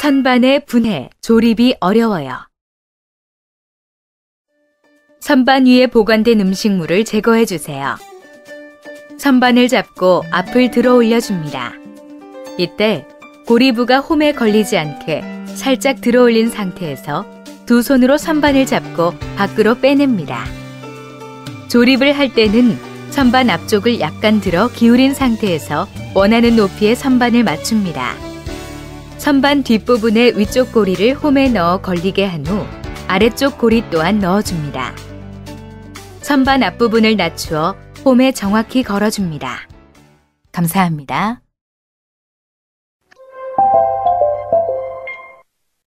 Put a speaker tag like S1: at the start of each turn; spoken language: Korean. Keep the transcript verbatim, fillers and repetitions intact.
S1: 선반의 분해, 조립이 어려워요. 선반 위에 보관된 음식물을 제거해 주세요. 선반을 잡고 앞을 들어 올려줍니다. 이때 고리부가 홈에 걸리지 않게 살짝 들어 올린 상태에서 두 손으로 선반을 잡고 밖으로 빼냅니다. 조립을 할 때는 선반 앞쪽을 약간 들어 기울인 상태에서 원하는 높이의 선반을 맞춥니다. 선반 뒷부분의 위쪽 고리를 홈에 넣어 걸리게 한 후 아래쪽 고리 또한 넣어줍니다. 선반 앞부분을 낮추어 홈에 정확히 걸어줍니다. 감사합니다.